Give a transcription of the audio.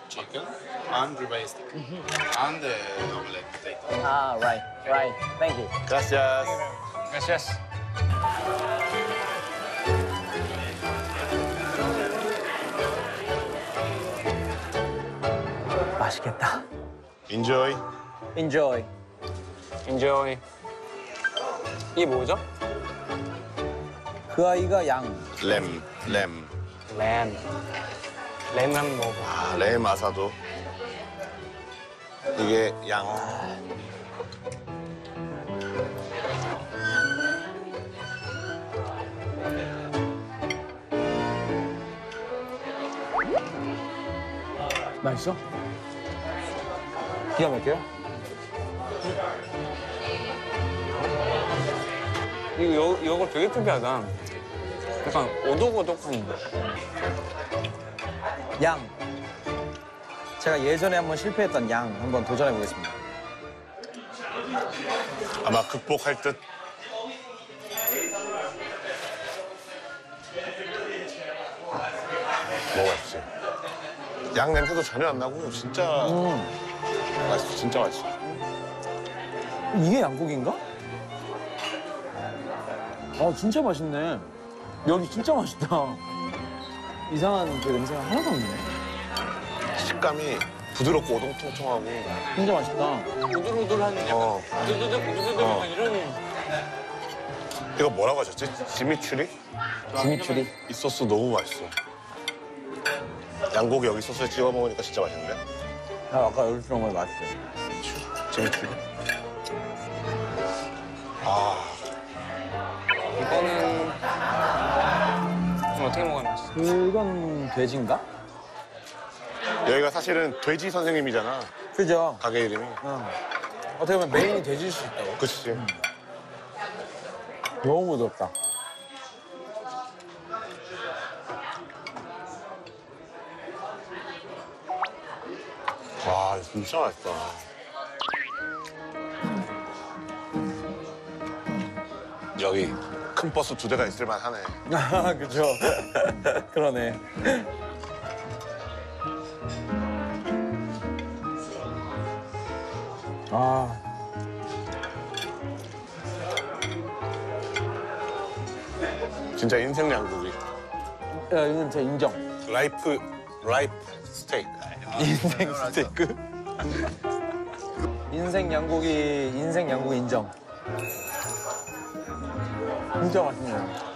chicken and ribeye steak. And omelette potato. Ah, right. Thank you. Gracias. Gracias. 맛있겠다. Enjoy. Enjoy. Enjoy. 이게 뭐죠? 그 아이가 양. 램. 램. 램 한번 먹어봐. 아, 램 아사도. 이게 양. 맛있어? 기가 막혀요? 이거 되게 특이하다. 약간 오독오독한. 양. 제가 예전에 한번 실패했던 양 한번 도전해 보겠습니다. 아마 극복할 듯. 먹어봤지. 양 냄새도 전혀 안 나고 진짜 맛있어. 진짜 맛있어. 이게 양고기인가? 진짜 맛있네. 여기 진짜 맛있다. 이상한 그 냄새가 하나도 없네. 식감이 부드럽고 오동통통하고 진짜 맛있다. 오돌오돌한 약간 우두두둑 어. 약간 이런. 이거 뭐라고 하셨지? 지미추리? 지미추리. 이 소스 너무 맛있어. 양고기 여기 소스에 찍어 먹으니까 진짜 맛있는데? 아까 여기 들어온 거 맛있어요. 지미추리? 아, 이거는 좀 어떻게 먹어야 맛있어? 그건 돼지인가? 여기가 사실은 돼지 선생님이잖아. 그죠? 가게 이름이. 어떻게 보면 메인이 돼지일 수 있다고. 그치. 너무 부드럽다. 와, 진짜 맛있다. 여기 큰 버스 2대가 있을 만하네. 아, 그죠. 그러네. 아, 진짜 인생 양고기. 야, 이건 제 인정. 라이프 스테이크. 인생 스테이크? 인생 양고기 인정. 진짜 맛있네요.